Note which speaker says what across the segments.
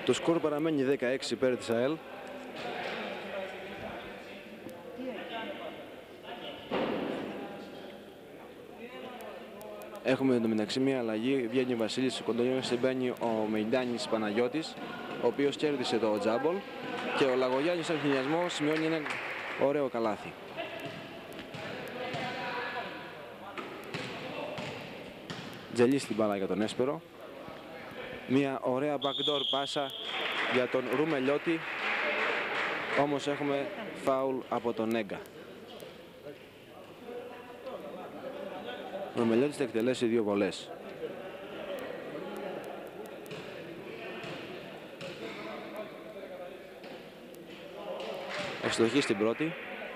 Speaker 1: Το σκορ παραμένει 16 υπέρ της ΑΕΛ. Έχουμε εντωμεταξύ μια αλλαγή, βγαίνει ο Βασίλης Κοντογιώργας, μπαίνει ο Μεϊντάνης Παναγιώτης, ο οποίος κέρδισε το τζάμπολ, και ο Λαγογιάννης στον χιλιασμό σημειώνει ένα ωραίο καλάθι. Τζελί στην μπάλα για τον Έσπερο. Μια ωραία backdoor πάσα για τον Ρουμελιώτη, όμως έχουμε φάουλ από τον Νέγκα. Ο Ρουμελιώτης θα εκτελέσει 2 βολές. Ευστοχή στην πρώτη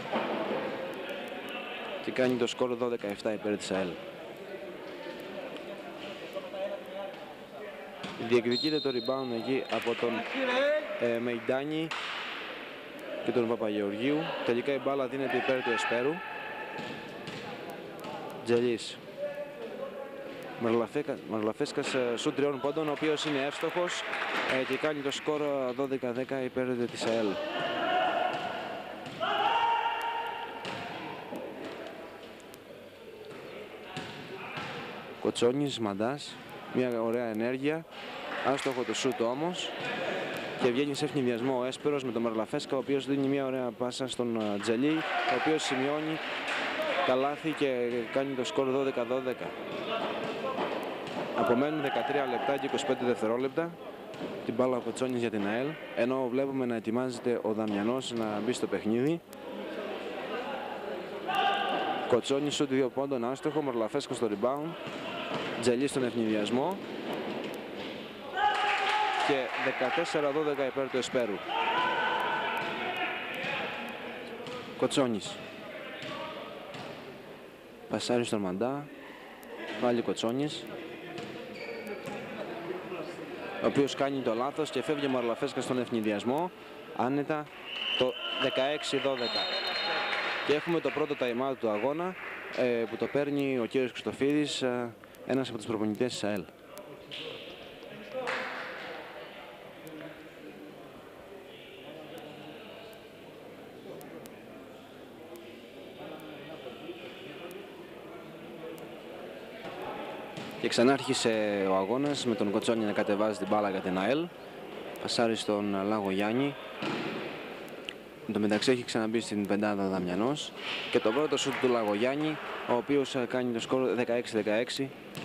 Speaker 1: και κάνει το σκορ 12-17 υπέρ της ΑΕΛ. Διεκδικείται το rebound εκεί από τον Μεϊντάνη και τον Παπαγεωργίου. Τελικά η μπάλα δίνεται υπέρ του Εσπέρου. Τζελής. Μαρλαφέσκας σουτ 3 πόντων, ο οποίος είναι εύστοχος και κάνει το σκορ 12-10 υπέρ της ΑΕΛ. Κοτσόνης, Μαντάς, μια ωραία ενέργεια, άστοχο το σούτ όμως, και βγαίνει σε ευνηδιασμό ο Έσπερος με τον Μαρλαφέσκα, ο οποίος δίνει μια ωραία πάσα στον Τζελί, ο οποίος σημειώνει καλάθι και κάνει το σκορ 12-12. Απομένουν 13 λεπτά και 25 δευτερόλεπτα. Την μπάλα ο Κοτσόνης για την ΑΕΛ, ενώ βλέπουμε να ετοιμάζεται ο Δαμιανός να μπει στο παιχνίδι. Κοτσόνης σούτ 2 πόντων, άστοχο, Μαρλαφέσκο στο rebound, Τζελί στον ευνηδιασμό και 14-12 υπέρ του Εσπέρου. Κοτσόνης. Πασάρι στον Μαντά, πάλι Κοτσόνης, ο οποίος κάνει το λάθος και φεύγει ο Μαρλαφέσκα στον ευνηδιασμό. Άνετα το 16-12. Και έχουμε το πρώτο time out του αγώνα που το παίρνει ο κύριος Χριστοφίδης, ένας από τους προπονητές της ΑΕΛ. Και ξανάρχισε ο αγώνας με τον Κοτσόνη να κατεβάζει την μπάλα για την ΑΕΛ. Πασάρι στον Λαγογιάννη. Εν τω μεταξύ έχει ξαναμπεί στην πεντάδα Δαμιανός. Και το πρώτο σούτ του Λαγογιάννη, ο οποίος κάνει το σκορ 16-16.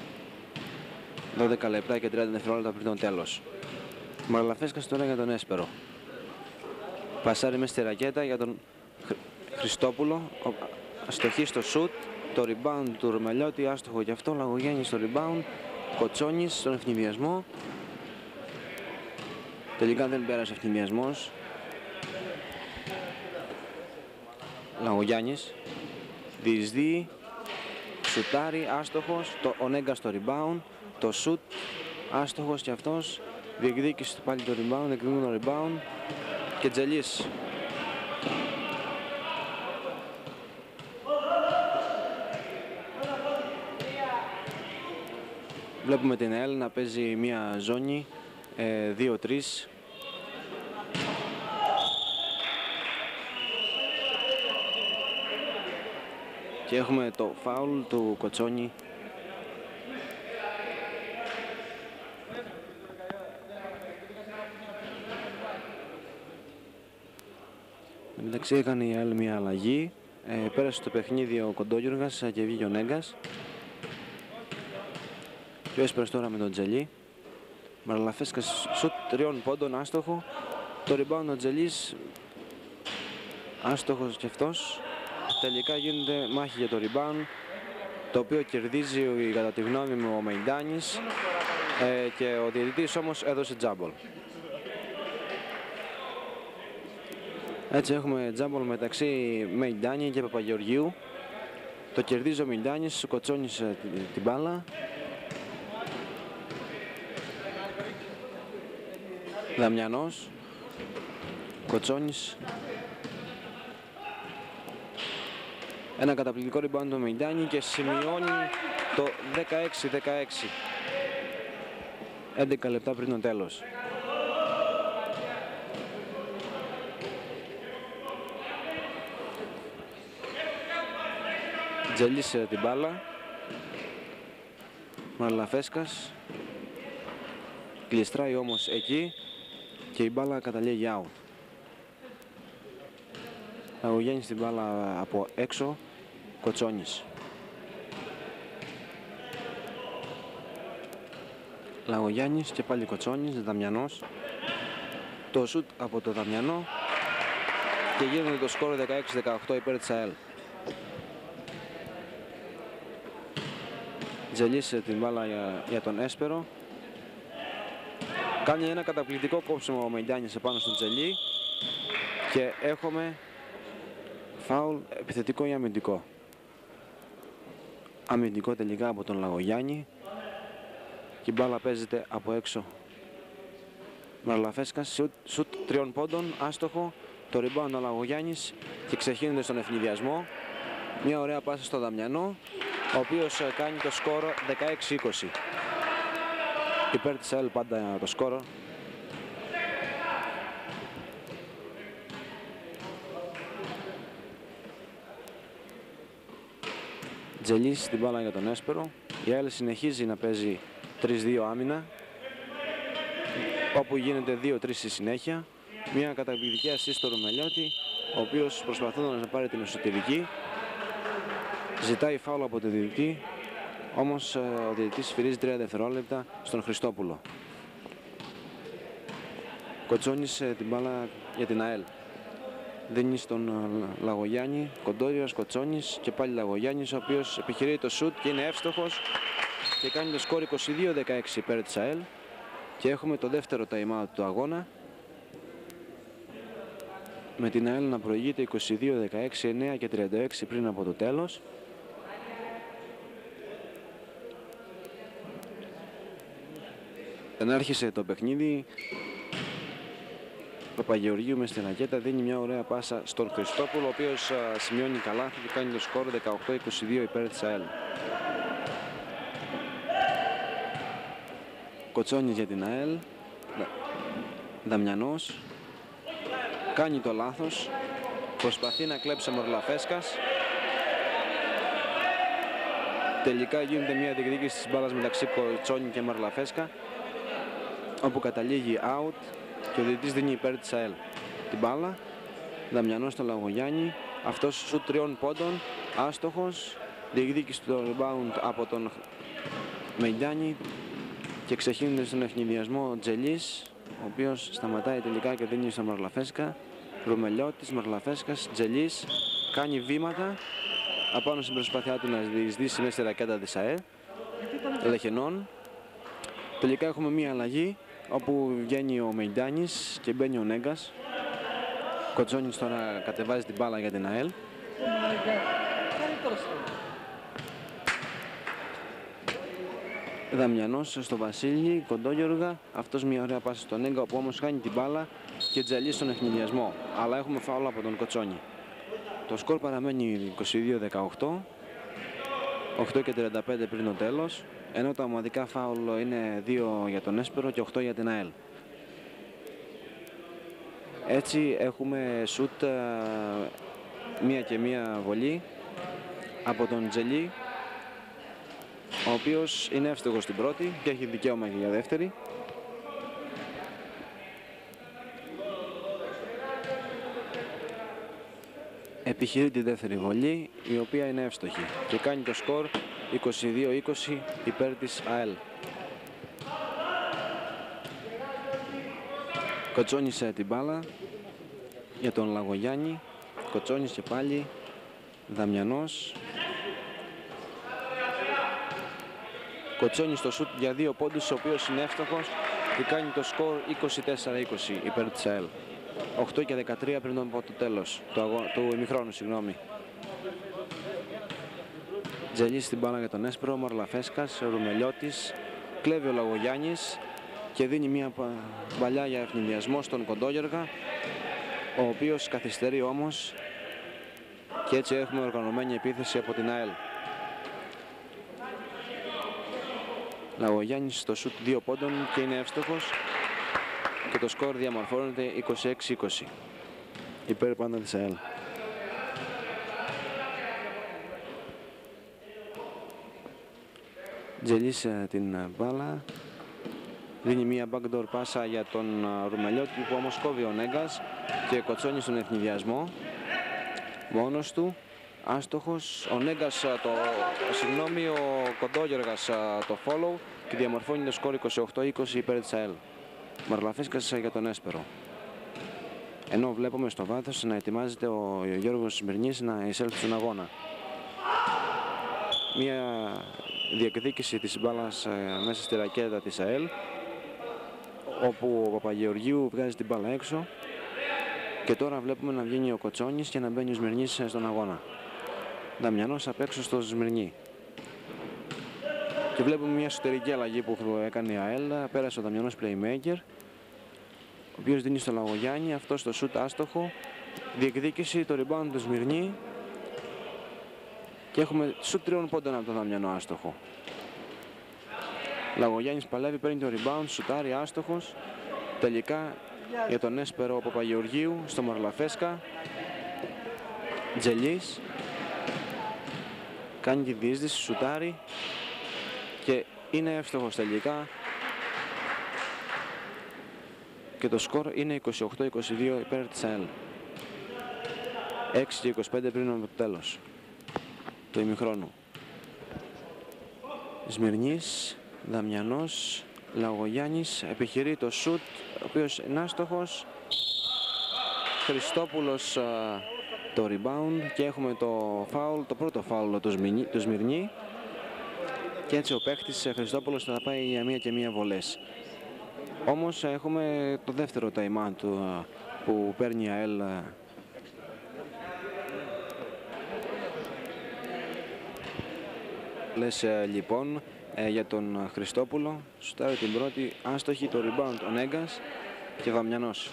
Speaker 1: 12 λεπτά και 30 δευτερόλεπτα πριν το τέλος. Μαρλαφέσκας τώρα για τον Έσπερο. Πασάρι μέσα στη ρακέτα για τον Χριστόπουλο. Αστοχή στο σούτ. Το rebound του Ρουμελιώτη, άστοχο και αυτό. Λαγογιάννη στο rebound. Κοτσόνης στον ευνηδιασμό. Τελικά δεν πέρασε ευνηδιασμός. Λαγογιάννης διεισδύει, σουτάρει, άστοχος. Ο Νέγκα στο rebound. Το σουτ, άστοχος και αυτός. Διεκδίκησε πάλι το rebound, διεκδικούν το rebound. Και Τζελής. Βλέπουμε την ΑΕΛ να παίζει μια ζώνη 2-3. Και έχουμε το φάουλ του Κοτσόνη. Εντάξει, έκανε η ΑΕΛ μια αλλαγή. Πέρασε το παιχνίδι ο Κοντόγιουργας και βγήκε ο Νέγκας. Και ο Έσπερος τώρα με τον Τζελί. Μαρλαφέσκας σουτ 3 πόντων, άστοχο. Το rebound ο Τζελής, άστοχος και αυτός. Τελικά γίνεται μάχη για το rebound, το οποίο κερδίζει κατά τη γνώμη μου ο Μεϊντάνης, και ο διαιτητής όμως έδωσε τζάμπολ. Έτσι έχουμε τζάμπολ μεταξύ Μεϊντάνη και Παπαγεωργίου. Το κερδίζει ο Μεϊντάνης, Κοτσόνης την μπάλα. Δαμιανός, Κοτσόνης. Ένα καταπληκτικό rebound του Μεϊντάνη και σημειώνει το 16-16. 11 λεπτά πριν το τέλος. Τζελής την μπάλα. Μαρλαφέσκας. Κλειστράει όμως εκεί και η μπάλα καταλήγει out. Λαγογιάννης την μπάλα από έξω. Κοτσόνης. Λαγογιάννης και πάλι Κοτσόνης, Δαμιανός. Το σουτ από το Δαμιανό και γίνεται το σκόρ 16-18 υπέρ της ΑΕΛ. Τζελής την μπάλα για τον Έσπερο. Κάνει ένα καταπληκτικό κόψιμο ο Μεντιάνης επάνω στον Τζελή και έχουμε φάουλ επιθετικό ή αμυντικό. Αμυντικό τελικά από τον Λαγογιάννη και η μπάλα παίζεται από έξω. Μαρλαφέσκας, σουτ 3 πόντων, άστοχο, το rebound ο Λαγογιάννης και ξεχύνεται στον ευνηδιασμό. Μια ωραία πάσα στο Δαμιανό, ο οποίος κάνει το σκορ 16-20. Υπέρ της ΑΕΛ πάντα το σκορ. Τζελής την μπάλα για τον Έσπερο. Η ΑΕΛ συνεχίζει να παίζει 3-2 άμυνα, όπου γίνεται 2-3 στη συνέχεια. Μια καταπληκτική assist στο Ρουμελιώτη, ο οποίος προσπαθώντας να πάρει την εσωτερική ζητάει φάουλ από τον διαιτητή, όμως ο διαιτητής σφυρίζει 3 δευτερόλεπτα στον Χριστόπουλο. Κοτσόνης την μπάλα για την ΑΕΛ. Δίνει στον Λαγογιάννη, Κοντόριος, Κοτσόνης και πάλι Λαγογιάννης, ο οποίος επιχειρεί το σουτ και είναι εύστοχος και κάνει το σκορ 22-16 υπέρ της ΑΕΛ. Και έχουμε το δεύτερο time out του αγώνα, με την ΑΕΛ να προηγείται 22-16, 9 και 36 πριν από το τέλος. Ενάρχισε το παιχνίδι. Παπαγεωργίου με στην ρακέτα δίνει μια ωραία πάσα στον Χριστόπουλο, ο οποίος σημειώνει καλά και κάνει το σκορ 18-22 υπέρ της ΑΕΛ. Κοτσόνης για την ΑΕΛ. Δαμιανός κάνει το λάθος, προσπαθεί να κλέψει ο Μαρλαφέσκας. Τελικά γίνεται μια διεκδίκηση της μπάλας μεταξύ Κοτσόνη και Μαρλαφέσκα, όπου καταλήγει out και ο διαιτητής δίνει υπέρ της ΑΕΛ την μπάλα. Δαμιανός στο Λαγογιάννη, αυτός σουτ 3 πόντων, άστοχος, διεκδίκηση του rebound από τον Μεντιάνη και ξεχύνεται στον ευνηδιασμό ο Τζελής, ο οποίος σταματάει τελικά και δίνει στο Μαρλαφέσκα. Ρουμελιώτης, Μαρλαφέσκας, Τζελής κάνει βήματα απάνω στην προσπάθειά του να διεισδύσει μέσα στη ρακέτα της ΑΕΛ Λεχενών. Τελικά έχουμε μία αλλαγή, όπου βγαίνει ο Μεντιάνης και μπαίνει ο Νέγκας. Κοτσόνης τώρα κατεβάζει την μπάλα για την ΑΕΛ. Δαμιανός στο Βασίλη, Κοντόγιοργα, αυτός μια ωραία πάσα στον Νέγκα, όπου όμως χάνει την μπάλα και Τζαλί στον ευνηδιασμό. Αλλά έχουμε φάουλ από τον Κοτσόνη. Το σκορ παραμένει 22-18, 8 και 35 πριν το τέλος, ενώ τα ομαδικά φάουλ είναι 2 για τον Έσπερο και 8 για την ΑΕΛ. Έτσι έχουμε σουτ μία και μία βολή από τον Τζελί, ο οποίος είναι εύστοχος στην πρώτη και έχει δικαίωμα και για δεύτερη. Επιχειρεί τη δεύτερη βολή, η οποία είναι εύστοχη και κάνει το σκορ 22-20 υπέρ της ΑΕΛ. Κοτσόνισε την μπάλα για τον Λαγογιάννη, Κοτσόνης και πάλι, Δαμιανός. Κοτσόνης στο σουτ για 2 πόντους, ο οποίος είναι εύστοχος και κάνει το σκορ 24-20 υπέρ της ΑΕΛ. 8 και 13 πριν από το τέλος του ημιχρόνου, συγγνώμη. Τζελής στην μπάλα για τον Έσπρο, Μαρλαφέσκας, Ρουμελιώτης, κλέβει ο Λαγογιάννης και δίνει μια παλιά για ευνηδιασμό στον Κοντόγιοργα, ο οποίος καθυστερεί όμως και έτσι έχουμε οργανωμένη επίθεση από την ΑΕΛ. Λαγογιάννης στο σουτ 2 πόντων και είναι εύστοχος και το σκορ διαμορφώνεται 26-20 υπέρ πάντα της ΑΕΛ. Τζελής την μπάλα. Δίνει μία backdoor πάσα για τον Ρουμελιώτη που όμως κόβει ο Νέγκας και κοτσώνει στον ευνηδιασμό. Μόνος του, άστοχος. Ο Νέγκας, ο Κοντόγεργας το follow και διαμορφώνει το σκορ 28-20 υπέρ της ΑΕΛ. Μαρλαφέσκας για τον Έσπερο. Ενώ βλέπουμε στο βάθος να ετοιμάζεται ο Γιώργος Σμυρνής να εισέλθει στον αγώνα. Μία διεκδίκηση της μπάλας μέσα στη ρακέτα της ΑΕΛ, όπου ο Παπαγεωργίου βγάζει την μπάλα έξω και τώρα βλέπουμε να βγαίνει ο Κοτσόνης και να μπαίνει ο Σμυρνής στον αγώνα. Δαμιανός απ' έξω στο Σμυρνή. Και βλέπουμε μια εσωτερική αλλαγή που έκανε η ΑΕΛ. Πέρασε ο Δαμιανός playmaker, ο οποίος δίνει στο Λαγογιάννη, αυτό στο σουτ άστοχο. Διεκδίκηση, το rebound του Σμυρνή και έχουμε σουτ 3 πόντων από τον Δαμιανό άστοχο. Λαγογιάννης παλεύει, παίρνει το rebound, σουτάρει άστοχος. Τελικά για τον Έσπερο Παπαγεωργίου στο Μαρλαφέσκα. Τζελής κάνει τη διείσδυση, σουτάρει και είναι εύστοχος τελικά. Και το σκορ είναι 28-22 υπέρ της ΑΕΛ. 6 και 25 πριν από το τέλος του ημιχρόνου. Σμυρνής, Δαμιανός, Λαγογιάννης επιχειρεί το σουτ, ο οποίος είναι άστοχος. Χριστόπουλος το rebound και έχουμε το foul, το πρώτο foul του Σμυρνή. Και έτσι ο παίκτης Χριστόπουλος θα πάει για μία και μία βολές. Όμως έχουμε το δεύτερο time out που παίρνει η ΑΕΛ. Λοιπόν για τον Χριστόπουλο. Σουτάρει την πρώτη, άστοχη, το rebound ο Νέγκας και Δαμιανός.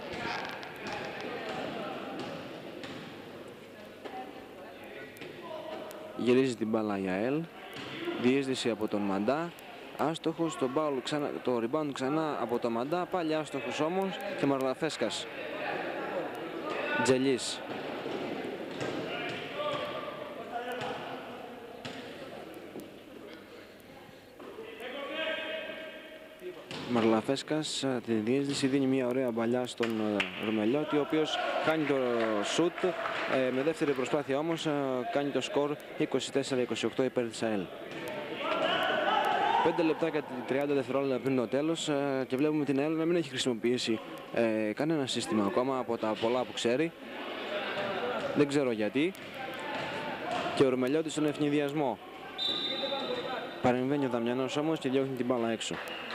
Speaker 1: Γυρίζει την μπάλα η ΑΕΛ. Διείσδυση από τον Μαντά. Άστοχος, το rebound ξανά από τον Μαντά. Πάλι άστοχος όμως και Μαρλαφέσκας. Τζελής. Μαρλαφέσκας τη διείσδυση δίνει μια ωραία μπαλιά στον Ρουμελιώτη, ο οποίος κάνει το σουτ. Με δεύτερη προσπάθεια όμως κάνει το σκορ 24-28 υπέρ της ΑΕΛ. 5 λεπτά και 30 δευτερόλεπτα πριν το τέλος και βλέπουμε την ΑΕΛ να μην έχει χρησιμοποιήσει κανένα σύστημα ακόμα από τα πολλά που ξέρει. Δεν ξέρω γιατί. Και ο Ρουμελιώτης στον ευνηδιασμό. Παρεμβαίνει ο Δαμιανός όμως και διώχνει την μπάλα έξω.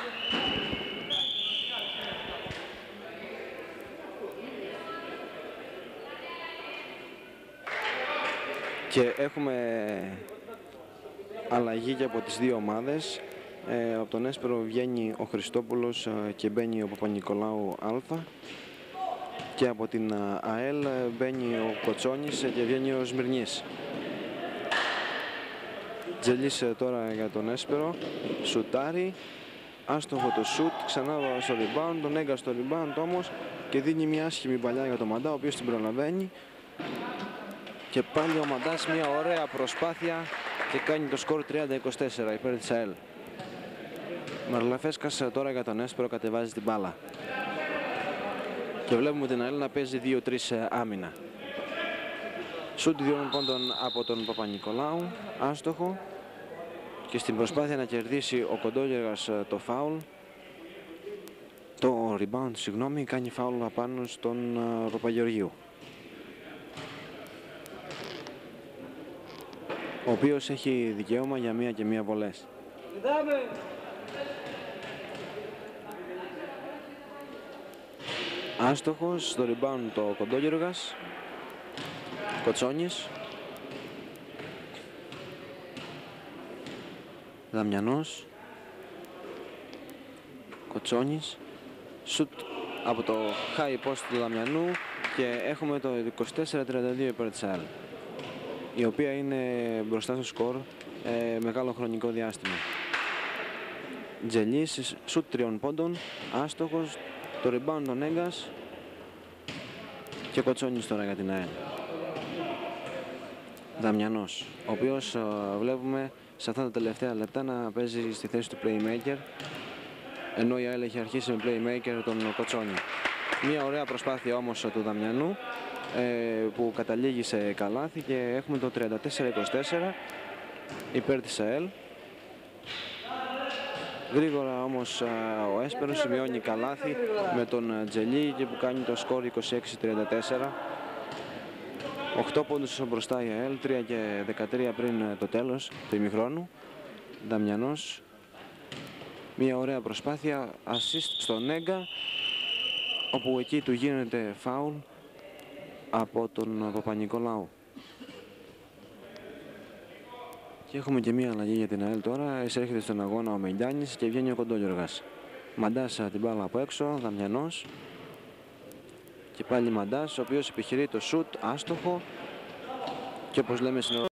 Speaker 1: Και έχουμε αλλαγή και από τις δύο ομάδες. Από τον Έσπερο βγαίνει ο Χριστόπουλος και μπαίνει ο Παπα-Νικολάου Α. Και από την ΑΕΛ μπαίνει ο Κοτσόνης και βγαίνει ο Σμυρνής. Τζελής τώρα για τον Έσπερο. Σουτάρει. Άστοχο το σουτ. Ξανά στο rebound. Τον Έγκα στο rebound όμως. Και δίνει μια άσχημη παλιά για τον Μαντά, ο οποίος την προλαβαίνει. Και πάλι ο Μαντάς μια ωραία προσπάθεια και κάνει το σκορ 30-24 υπέρ της ΑΕΛ. Μαρλαφέσκας τώρα για τον Έσπερο κατεβάζει την μπάλα. Και βλέπουμε την ΑΕΛ να παίζει 2-3 άμυνα. Σουτ 2 πόντων από τον Παπα-Νικολάου, άστοχο. Και στην προσπάθεια να κερδίσει ο Κοντόγεργας το φάουλ, το rebound, συγγνώμη, κάνει φάουλ απάνω στον Παπαγεωργίου, ο οποίος έχει δικαίωμα για μία και μία βολές. Άστοχος, στο rebound το Κοντόγεργας. Κοτσόνης. Δαμιανός. Κοτσόνης. Σουτ από το high post του Δαμιανού και έχουμε το 24-32 υπέρ της ΑΕΛ, η οποία είναι μπροστά στο σκορ μεγάλο χρονικό διάστημα. Τζελής, σουτ 3 πόντων, άστοχος, το rebound τον Έγκας και Κοτσόνης τώρα για την ΑΕΛ. Δαμιανός, ο οποίος βλέπουμε σε αυτά τα τελευταία λεπτά να παίζει στη θέση του playmaker, ενώ η ΑΕΛ έχει αρχίσει με playmaker τον Κοτσόνη. Μια ωραία προσπάθεια όμως του Δαμιανού που καταλήγει σε καλάθι και έχουμε το 34-24 υπέρ της ΑΕΛ. Γρήγορα όμως ο Έσπερος σημειώνει καλάθι με τον Τζελί και που κάνει το σκορ 26-34. 8 πόντους μπροστά η ΑΕΛ, 3 και 13 πριν το τέλος του ημιχρόνου. Δαμιανός, μια ωραία προσπάθεια, assist στον Νέγκα, όπου εκεί του γίνεται φάουλ από τον Παπα-Νικολάου. Και έχουμε και μια αλλαγή για την ΑΕΛ τώρα. Εισέρχεται στον αγώνα ο Μελιάνης και βγαίνει ο Κοντόλιοργας. Μαντάς την μπάλα από έξω, Δαμιανός. Και πάλι Μαντάς, ο οποίος επιχειρεί το σουτ, άστοχο. Και όπως λέμε στην